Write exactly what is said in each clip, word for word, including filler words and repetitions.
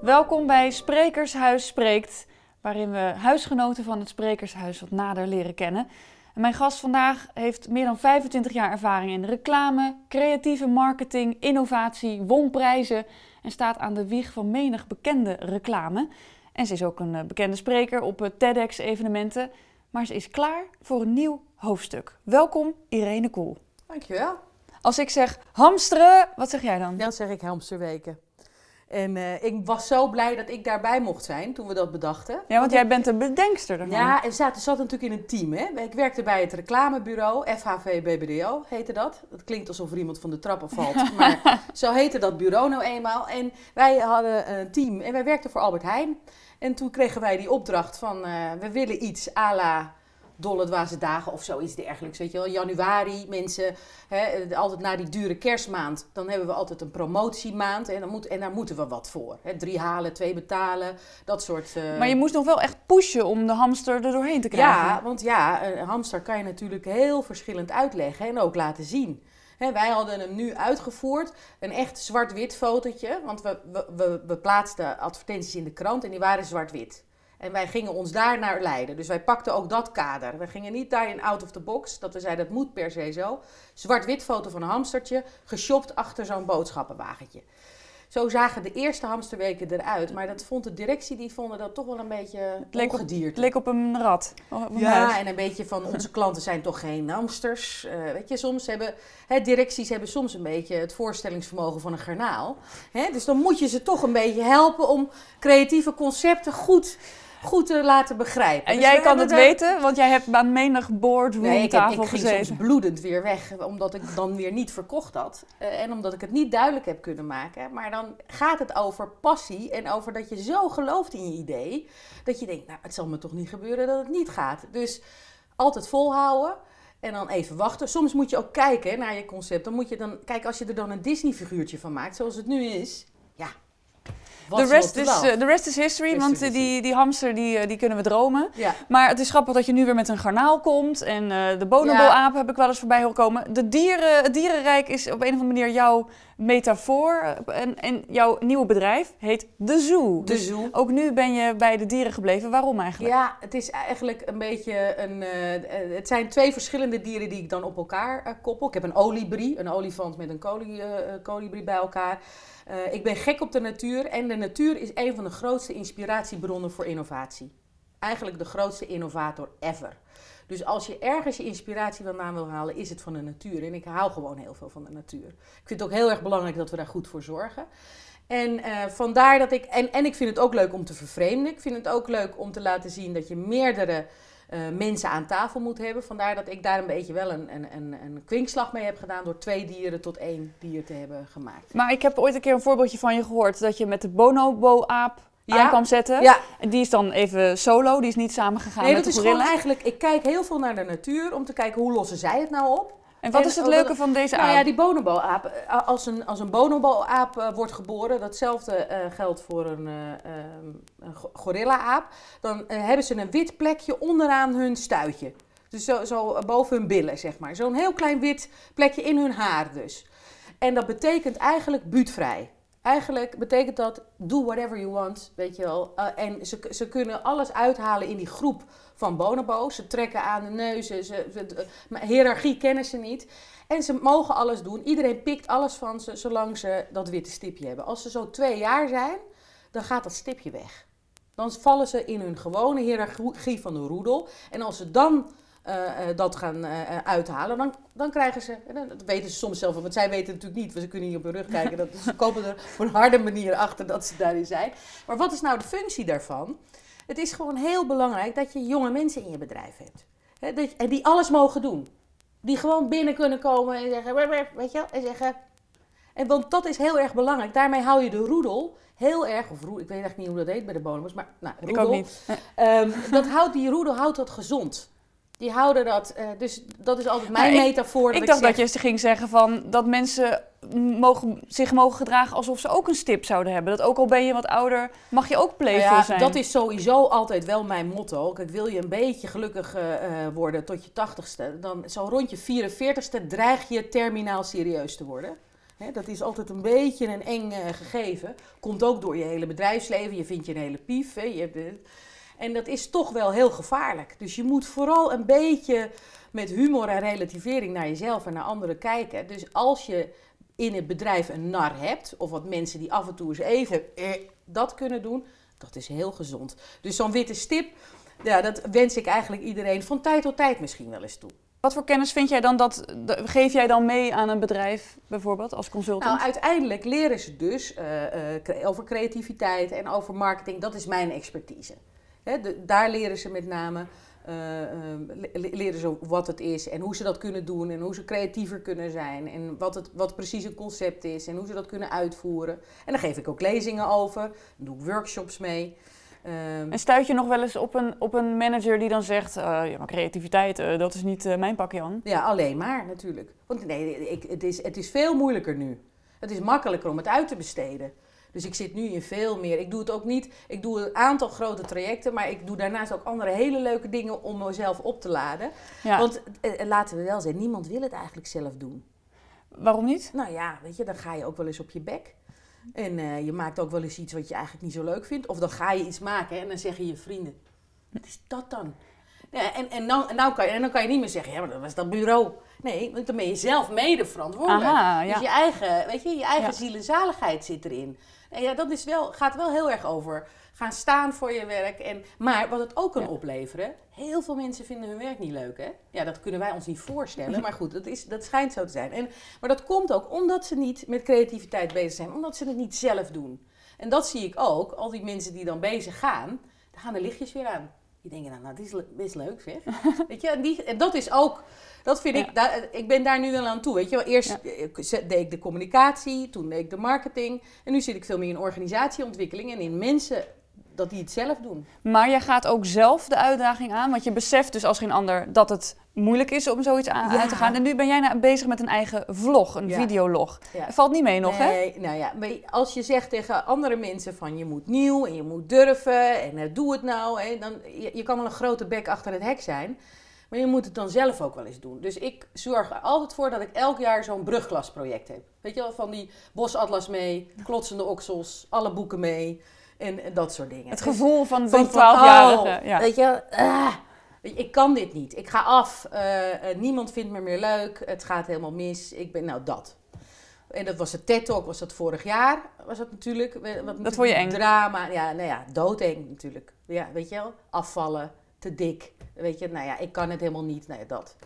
Welkom bij Sprekershuis Spreekt, waarin we huisgenoten van het Sprekershuis wat nader leren kennen. En mijn gast vandaag heeft meer dan vijfentwintig jaar ervaring in reclame, creatieve marketing, innovatie, won prijzen en staat aan de wieg van menig bekende reclame. En ze is ook een bekende spreker op TEDx-evenementen, maar ze is klaar voor een nieuw hoofdstuk. Welkom Irene Kool. Dankjewel. Als ik zeg hamsteren, wat zeg jij dan? Dan zeg ik hamsterweken. En uh, ik was zo blij dat ik daarbij mocht zijn toen we dat bedachten. Ja, want jij bent de bedenkster ervan. Ja, en zat, zat natuurlijk in een team. Hè? Ik werkte bij het reclamebureau, F H V B B D O heette dat. Dat klinkt alsof er iemand van de trappen valt, maar zo heette dat bureau nou eenmaal. En wij hadden een team en wij werkten voor Albert Heijn. En toen kregen wij die opdracht van, uh, we willen iets à la Dolle Dwaze Dagen of zoiets dergelijks. Weet je wel, januari, mensen, hè, altijd na die dure kerstmaand, dan hebben we altijd een promotiemaand en, dan moet, en daar moeten we wat voor. Hè. Drie halen, twee betalen, dat soort... Uh... Maar je moest nog wel echt pushen om de hamster er doorheen te krijgen. Ja, want ja, een hamster kan je natuurlijk heel verschillend uitleggen en ook laten zien. He, wij hadden hem nu uitgevoerd, een echt zwart-wit fotootje, want we, we, we, we plaatsten advertenties in de krant en die waren zwart-wit. En wij gingen ons daar naar leiden. Dus wij pakten ook dat kader. We gingen niet daarin out of the box, dat we zeiden dat moet per se zo. Zwart-wit foto van een hamstertje, geshopt achter zo'n boodschappenwagentje. Zo zagen de eerste hamsterweken eruit. Maar dat vond de directie, die vonden dat toch wel een beetje ongedierte. Het leek op een rat. Op een ja, huis. En een beetje van onze klanten zijn toch geen hamsters. Uh, weet je, soms hebben hè, directies hebben soms een beetje het voorstellingsvermogen van een garnaal. Hè, dus dan moet je ze toch een beetje helpen om creatieve concepten goed... goed te laten begrijpen. En dus jij kan het er... weten, want jij hebt aan menig boardroom nee, ik tafel ik gezeten. ging soms bloedend weer weg, omdat ik dan weer niet verkocht had. Uh, en omdat ik het niet duidelijk heb kunnen maken. Maar dan gaat het over passie en over dat je zo gelooft in je idee, dat je denkt, nou, het zal me toch niet gebeuren dat het niet gaat. Dus altijd volhouden. En dan even wachten. Soms moet je ook kijken naar je concept. Dan moet je dan, kijk, als je er dan een Disney-figuurtje van maakt, zoals het nu is, ja. De rest, is, uh, the rest is history, rest want uh, die, die hamster die, uh, die kunnen we dromen. Ja. Maar het is grappig dat je nu weer met een garnaal komt. En uh, de bonobo-aap ja. heb ik wel eens voorbij horen komen. De dieren, het dierenrijk is op een of andere manier jouw metafoor. En, en jouw nieuwe bedrijf heet De Zoo. De dus Zoo. Ook nu ben je bij de dieren gebleven. Waarom eigenlijk? Ja, het is eigenlijk een beetje een... Uh, het zijn twee verschillende dieren die ik dan op elkaar uh, koppel. Ik heb een olibrie, een olifant met een koli, uh, kolibrie bij elkaar. Uh, ik ben gek op de natuur en de natuur is een van de grootste inspiratiebronnen voor innovatie. Eigenlijk de grootste innovator ever. Dus als je ergens je inspiratie vandaan wil halen, is het van de natuur. En ik hou gewoon heel veel van de natuur. Ik vind het ook heel erg belangrijk dat we daar goed voor zorgen. En uh, vandaar dat ik... En, en ik vind het ook leuk om te vervreemden. Ik vind het ook leuk om te laten zien dat je meerdere... Uh, mensen aan tafel moet hebben. Vandaar dat ik daar een beetje wel een, een, een, een kwinkslag mee heb gedaan door twee dieren tot één dier te hebben gemaakt. Maar ik heb ooit een keer een voorbeeldje van je gehoord dat je met de bonobo-aap ja. aan kwam zetten. Ja. En die is dan even solo, die is niet samengegaan nee, met de de gorilla. gorilla. Nee, dat is gewoon eigenlijk... Ik kijk heel veel naar de natuur om te kijken hoe lossen zij het nou op. En wat en, is het leuke van deze nou aap? Ja, die bonobo-aap. Als een, als een bonobo-aap uh, wordt geboren, datzelfde uh, geldt voor een, uh, een gorilla-aap, dan uh, hebben ze een wit plekje onderaan hun stuitje. Dus zo, zo boven hun billen, zeg maar. Zo'n heel klein wit plekje in hun haar dus. En dat betekent eigenlijk buutvrij. Eigenlijk betekent dat, do whatever you want, weet je wel. Uh, en ze, ze kunnen alles uithalen in die groep van bonobo's. Ze trekken aan de neus, ze, ze, ze, hiërarchie kennen ze niet. En ze mogen alles doen. Iedereen pikt alles van ze, zolang ze dat witte stipje hebben. Als ze zo twee jaar zijn, dan gaat dat stipje weg. Dan vallen ze in hun gewone hiërarchie van de roedel. En als ze dan... Uh, uh, dat gaan uh, uithalen, dan, dan krijgen ze, dat weten ze soms zelf, want zij weten het natuurlijk niet, want ze kunnen niet op hun rug kijken, dat, ze komen er op een harde manier achter dat ze daarin zijn. Maar wat is nou de functie daarvan? Het is gewoon heel belangrijk dat je jonge mensen in je bedrijf hebt. He, dat je, en die alles mogen doen. Die gewoon binnen kunnen komen en zeggen, weet je wel, en zeggen... En want dat is heel erg belangrijk. Daarmee hou je de roedel heel erg, of roedel, ik weet echt niet hoe dat heet bij de bonobos, maar nou, roedel. Ik ook niet. Um, dat houdt, die roedel houdt dat gezond. Die houden dat, uh, dus dat is altijd mijn nou, metafoor. Ik, dat ik dacht zeg, dat je ging zeggen van dat mensen mogen, zich mogen gedragen alsof ze ook een stip zouden hebben. Dat ook al ben je wat ouder, mag je ook playful nou ja, zijn. Dat is sowieso altijd wel mijn motto. Kijk, wil je een beetje gelukkig uh, worden tot je tachtigste, dan zo rond je vierenveertigste dreig je terminaal serieus te worden. Hè, dat is altijd een beetje een eng uh, gegeven. Komt ook door je hele bedrijfsleven. Je vindt je een hele pief. Hè. Je hebt, uh, en dat is toch wel heel gevaarlijk. Dus je moet vooral een beetje met humor en relativering naar jezelf en naar anderen kijken. Dus als je in het bedrijf een nar hebt, of wat mensen die af en toe eens even eh, dat kunnen doen, dat is heel gezond. Dus zo'n witte stip, ja, dat wens ik eigenlijk iedereen van tijd tot tijd misschien wel eens toe. Wat voor kennis vind jij dan dat, geef jij dan mee aan een bedrijf bijvoorbeeld als consultant? Nou, uiteindelijk leren ze dus uh, uh, over creativiteit en over marketing. Dat is mijn expertise. Hè, de, daar leren ze met name uh, uh, leren ze wat het is en hoe ze dat kunnen doen en hoe ze creatiever kunnen zijn en wat, het, wat precies een concept is en hoe ze dat kunnen uitvoeren. En daar geef ik ook lezingen over, daar doe ik workshops mee. Um, en stuit je nog wel eens op een, op een manager die dan zegt, uh, ja, maar creativiteit, uh, dat is niet uh, mijn pakje aan? Ja, alleen maar natuurlijk. Want nee, ik, het, is, het is veel moeilijker nu. Het is makkelijker om het uit te besteden. Dus ik zit nu in veel meer. Ik doe het ook niet, ik doe een aantal grote trajecten, maar ik doe daarnaast ook andere hele leuke dingen om mezelf op te laden. Ja. Want eh, laten we wel zeggen, niemand wil het eigenlijk zelf doen. Waarom niet? Nou ja, weet je, dan ga je ook wel eens op je bek. En uh, je maakt ook wel eens iets wat je eigenlijk niet zo leuk vindt. Of dan ga je iets maken hè, en dan zeggen je vrienden, wat is dat dan? Ja, en, en, nou, en, nou kan je, en dan kan je niet meer zeggen, ja, maar dat was dat bureau. Nee, want dan ben je zelf mede verantwoordelijk. Aha, ja. Dus je eigen, weet je, je eigen ja. ziel en zaligheid zit erin. En ja, dat is wel, gaat wel heel erg over gaan staan voor je werk. En, maar wat het ook kan ja. opleveren, heel veel mensen vinden hun werk niet leuk. Hè? Ja, dat kunnen wij ons niet voorstellen. Maar goed, dat, is, dat schijnt zo te zijn. En, maar dat komt ook omdat ze niet met creativiteit bezig zijn. Omdat ze het niet zelf doen. En dat zie ik ook. Al die mensen die dan bezig gaan, dan gaan de lichtjes weer aan. Die denken, nou, nou dit is best leuk zeg. Weet je, en, die, en dat is ook, dat vind ja. ik, daar, ik ben daar nu wel aan toe. Weet je wel, eerst ja. deed ik de communicatie, toen deed ik de marketing. En nu zit ik veel meer in organisatieontwikkeling en in mensen, dat die het zelf doen. Maar jij gaat ook zelf de uitdaging aan, want je beseft dus als geen ander dat het moeilijk is om zoiets aan ja. uit te gaan. En nu ben jij nou bezig met een eigen vlog, een ja. videolog. Ja. Valt niet mee nog, nee, hè? Nou ja, als je zegt tegen andere mensen van je moet nieuw en je moet durven en uh, doe het nou. Hè, dan, je, je kan wel een grote bek achter het hek zijn, maar je moet het dan zelf ook wel eens doen. Dus ik zorg er altijd voor dat ik elk jaar zo'n brugglasproject heb. Weet je wel, van die bosatlas mee, klotsende oksels, alle boeken mee. En, en dat soort dingen. Het gevoel van de twaalfjarige. Oh, ja. Weet je, uh, weet je, ik kan dit niet. Ik ga af. Uh, uh, niemand vindt me meer leuk. Het gaat helemaal mis. Ik ben, nou dat. En dat was het TED Talk, was dat vorig jaar. Was dat natuurlijk. Wat, dat vond je eng? Drama. Ja, nou ja, doodeng natuurlijk. Ja, weet je wel. Afvallen. Te dik. Weet je, nou ja, ik kan het helemaal niet. Nou ja, dat.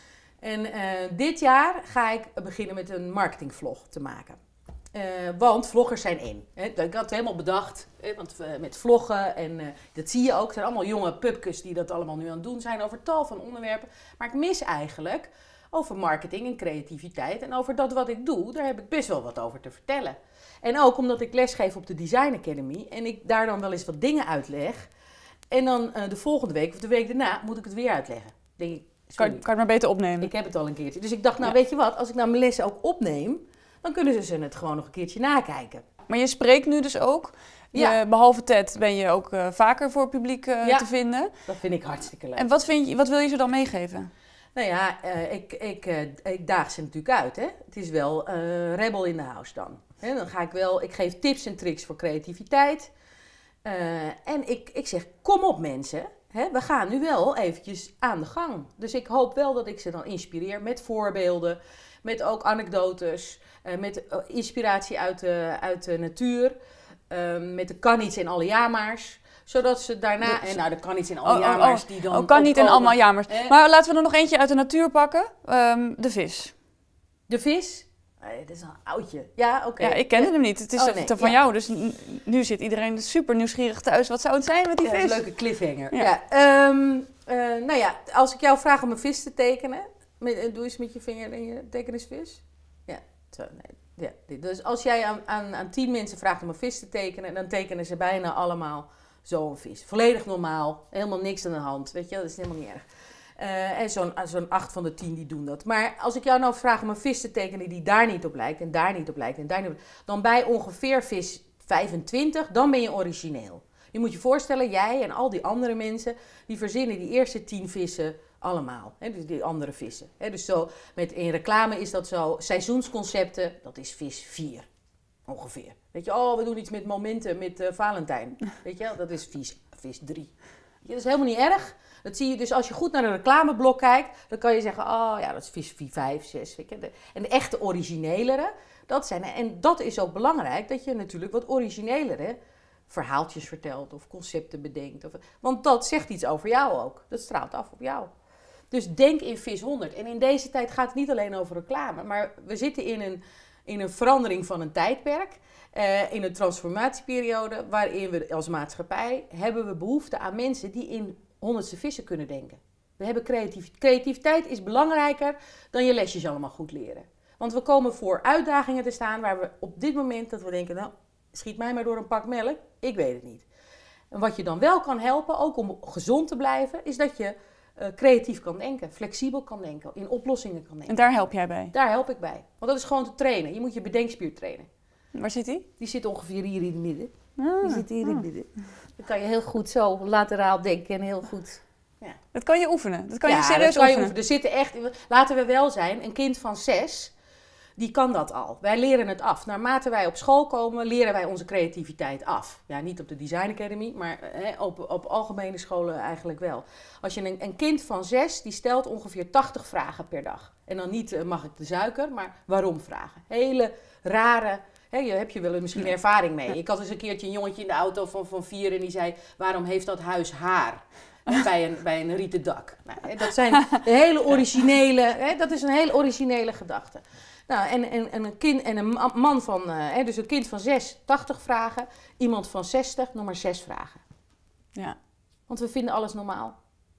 En uh, dit jaar ga ik beginnen met een marketingvlog te maken. Uh, want vloggers zijn in. He, ik had het helemaal bedacht. He, want uh, met vloggen, en uh, dat zie je ook. Het zijn allemaal jonge pupkes die dat allemaal nu aan het doen zijn over tal van onderwerpen. Maar ik mis eigenlijk over marketing en creativiteit. En over dat wat ik doe, daar heb ik best wel wat over te vertellen. En ook omdat ik lesgeef op de Design Academy. En ik daar dan wel eens wat dingen uitleg. En dan uh, de volgende week of de week daarna moet ik het weer uitleggen. Denk ik, kan, kan je het maar beter opnemen? Ik heb het al een keertje. Dus ik dacht, nou ja. weet je wat, als ik nou mijn lessen ook opneem, dan kunnen ze het gewoon nog een keertje nakijken. Maar je spreekt nu dus ook. Ja. Je, behalve TED ben je ook uh, vaker voor het publiek uh, ja, te vinden. Dat vind ik hartstikke leuk. En wat, vind je, wat wil je ze dan meegeven? Nou ja, uh, ik, ik, uh, ik daag ze natuurlijk uit. Hè? Het is wel uh, rebel in the house dan. Hè? Dan ga ik wel, ik geef tips en tricks voor creativiteit. Uh, en ik, ik zeg, kom op mensen. Hè? We gaan nu wel eventjes aan de gang. Dus ik hoop wel dat ik ze dan inspireer met voorbeelden. Met ook anekdotes. Uh, met uh, inspiratie uit de, uit de natuur. Uh, met de kan niets en alle jamaars. Zodat ze daarna... Dus, en nou, de kan niets en alle oh, jamaars oh, oh. die dan... Oh, kan niet en allemaal jamers. Eh? Maar laten we er nog eentje uit de natuur pakken. Um, de vis. De vis? Nee, dat is een oudje. Ja, oké. Okay. Ja, ik kende ja. hem niet. Het is oh, nee. van ja. jou. Dus nu zit iedereen super nieuwsgierig thuis. Wat zou het zijn met die ja, vis? Dat is een leuke cliffhanger. Ja. Ja, um, uh, nou ja, als ik jou vraag om een vis te tekenen... Met, doe eens met je vinger en je teken eens vis. Ja, zo, nee. Ja, dus als jij aan, aan, aan tien mensen vraagt om een vis te tekenen, dan tekenen ze bijna allemaal zo'n vis. Volledig normaal, helemaal niks aan de hand, weet je, dat is helemaal niet erg. Uh, en zo'n zo'n acht van de tien die doen dat. Maar als ik jou nou vraag om een vis te tekenen die daar niet op lijkt en daar niet op lijkt en daar niet op lijkt, dan bij ongeveer vis vijfentwintig, dan ben je origineel. Je moet je voorstellen, jij en al die andere mensen, die verzinnen die eerste tien vissen Allemaal, hè, dus die andere vissen. Hè, dus zo, met, in reclame is dat zo, seizoensconcepten, dat is vis vier ongeveer. Weet je, oh, we doen iets met momenten, met uh, Valentijn. Weet je, dat is vis, vis drie. Dat is helemaal niet erg. Dat zie je dus als je goed naar een reclameblok kijkt, dan kan je zeggen, oh ja, dat is vis vier, vijf, zes. Weet je. De, en de echte originelere, dat zijn, en dat is ook belangrijk, dat je natuurlijk wat originelere verhaaltjes vertelt of concepten bedenkt. Of, want dat zegt iets over jou ook. Dat straalt af op jou. Dus denk in vis honderd. En in deze tijd gaat het niet alleen over reclame, maar we zitten in een, in een verandering van een tijdperk. Uh, in een transformatieperiode waarin we als maatschappij hebben we behoefte aan mensen die in honderdste vissen kunnen denken. We hebben creatief, creativiteit is belangrijker dan je lesjes allemaal goed leren. Want we komen voor uitdagingen te staan waar we op dit moment dat we denken, nou, schiet mij maar door een pak melk, ik weet het niet. En wat je dan wel kan helpen, ook om gezond te blijven, is dat je uh, creatief kan denken, flexibel kan denken, in oplossingen kan denken. En daar help jij bij? Daar help ik bij. Want dat is gewoon te trainen. Je moet je bedenkspier trainen. Waar zit die? Die zit ongeveer hier in het midden. Ah, die zit hier in ah. het midden. Dan kan je heel goed zo lateraal denken en heel goed... Ja. Dat kan je oefenen. Dat kan je ja, serieus dat kan je oefenen. oefenen. Er zitten echt, laten we wel zijn, een kind van zes, die kan dat al. Wij leren het af. Naarmate wij op school komen, leren wij onze creativiteit af. Ja, niet op de Design Academy, maar hè, op, op algemene scholen eigenlijk wel. Als je een, een kind van zes, die stelt ongeveer tachtig vragen per dag. En dan niet, uh, mag ik de suiker, maar waarom vragen. Hele rare... He, je heb je wel misschien ervaring mee. Ik had eens een keertje een jongetje in de auto van, van vier en die zei, waarom heeft dat huis haar? He, bij, een, bij een rieten dak. Nou, he, dat zijn hele originele, he, dat is een hele originele gedachte. Nou, en, en, en een kind en een man van, uh, he, dus een kind van zes, tachtig vragen. Iemand van zestig, nog maar zes vragen. Ja. Want we vinden alles normaal.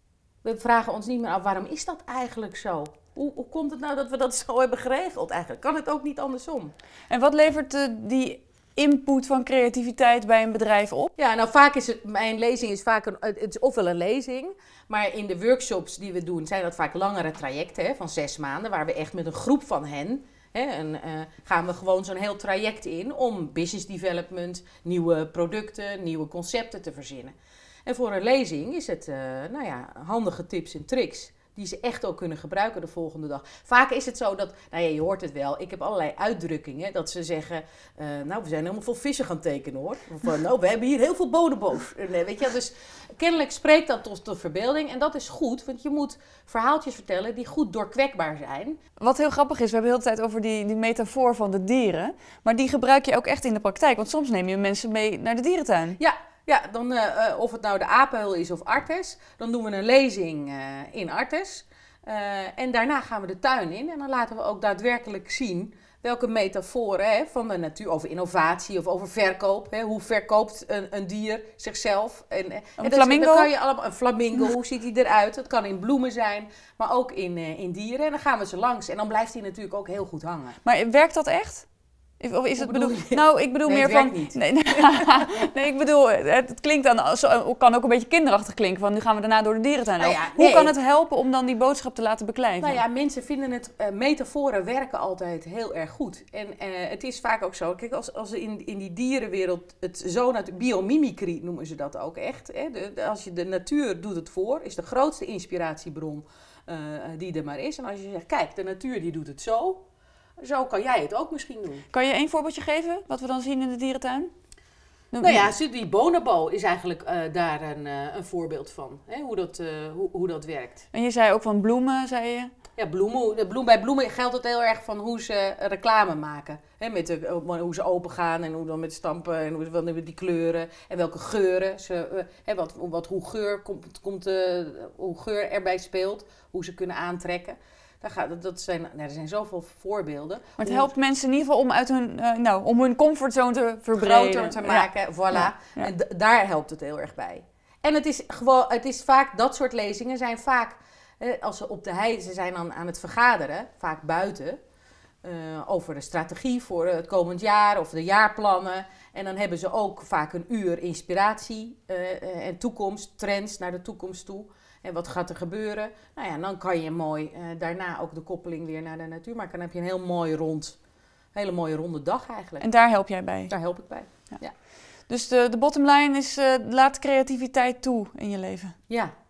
We vragen ons niet meer af, waarom is dat eigenlijk zo? Hoe, hoe komt het nou dat we dat zo hebben geregeld eigenlijk? Kan het ook niet andersom? En wat levert uh, die input van creativiteit bij een bedrijf op? Ja, nou vaak is het, mijn lezing is vaak een, het is ofwel een lezing, maar in de workshops die we doen zijn dat vaak langere trajecten hè, van zes maanden, waar we echt met een groep van hen, hè, en, uh, gaan we gewoon zo'n heel traject in om business development, nieuwe producten, nieuwe concepten te verzinnen. En voor een lezing is het, uh, nou ja, handige tips en tricks die ze echt ook kunnen gebruiken de volgende dag. Vaak is het zo dat, nou ja, je hoort het wel, ik heb allerlei uitdrukkingen dat ze zeggen, uh, nou, we zijn helemaal veel vissen gaan tekenen hoor. Of uh, nou, we hebben hier heel veel bodemboos. Nee, weet je, dus kennelijk spreekt dat tot de verbeelding en dat is goed, want je moet verhaaltjes vertellen die goed doorkwekbaar zijn. Wat heel grappig is, we hebben de hele tijd over die, die metafoor van de dieren, maar die gebruik je ook echt in de praktijk, want soms neem je mensen mee naar de dierentuin. Ja. Ja, dan, uh, of het nou de Apenheul is of Artes, dan doen we een lezing uh, in Artes. Uh, en daarna gaan we de tuin in en dan laten we ook daadwerkelijk zien welke metaforen hè, van de natuur, over innovatie of over verkoop. Hè, hoe verkoopt een, een dier zichzelf? En, een en flamingo? Dat kan je allemaal, een flamingo, hoe ziet hij eruit? Dat kan in bloemen zijn, maar ook in, uh, in dieren. En dan gaan we ze langs en dan blijft hij natuurlijk ook heel goed hangen. Maar werkt dat echt? Of is het bedoel bedoel, je? nou, ik bedoel Nee, meer het van. werkt niet. Nee, nee, nee, ik bedoel, het, het klinkt dan, als- kan ook een beetje kinderachtig klinken. Van nu gaan we daarna door de dierentuin Nou lopen. ja, Hoe nee. kan het helpen om dan die boodschap te laten beklijven? Nou ja, mensen vinden het, uh, metaforen werken altijd heel erg goed. En uh, het is vaak ook zo, kijk, als, als in, in die dierenwereld het zo, nat- biomimicry noemen ze dat ook echt. Hè? De, de- als je de natuur doet het voor, is de grootste inspiratiebron uh, die er maar is. En als je zegt, kijk, de natuur die doet het zo, zo kan jij het ook misschien doen. Kan je één voorbeeldje geven, wat we dan zien in de dierentuin? Nou ja, die bonobo is eigenlijk uh, daar een, uh, een voorbeeld van, hè? Hoe, dat, uh, hoe, hoe dat werkt. En je zei ook van bloemen, zei je? Ja, bloemen, de bloem, bij bloemen geldt het heel erg van hoe ze reclame maken. He, met de, hoe ze open gaan en hoe dan met stampen en hoe, wat, die kleuren en welke geuren. Ze, he, wat, wat, hoe, geur komt, komt, uh, hoe geur erbij speelt, hoe ze kunnen aantrekken. Daar gaat, dat zijn, nou, er zijn zoveel voorbeelden. Maar het hoe helpt mensen in ieder geval om, uit hun, uh, nou, om hun comfortzone te verbreden. groter te maken, Ja. voilà. Ja, ja. En d- daar helpt het heel erg bij. En het is gewoon, het is vaak, dat soort lezingen zijn vaak, eh, als ze op de hei, ze zijn dan aan het vergaderen, vaak buiten, uh, over de strategie voor het komend jaar of de jaarplannen. En dan hebben ze ook vaak een uur inspiratie uh, en toekomst, trends naar de toekomst toe. En wat gaat er gebeuren? Nou ja, dan kan je mooi uh, daarna ook de koppeling weer naar de natuur maken. Dan heb je een heel mooi rond, hele mooie ronde dag eigenlijk. En daar help jij bij? Daar help ik bij. Ja. Ja. Dus de, de bottom line is, uh, laat creativiteit toe in je leven. Ja,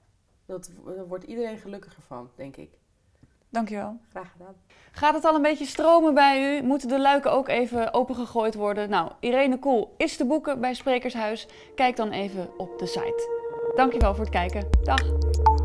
Dat, daar wordt iedereen gelukkiger van, denk ik. Dankjewel. Graag gedaan. Gaat het al een beetje stromen bij u? Moeten de luiken ook even opengegooid worden? Nou, Irene Koel is te boeken bij Sprekershuis. Kijk dan even op de site. Dankjewel voor het kijken. Dag!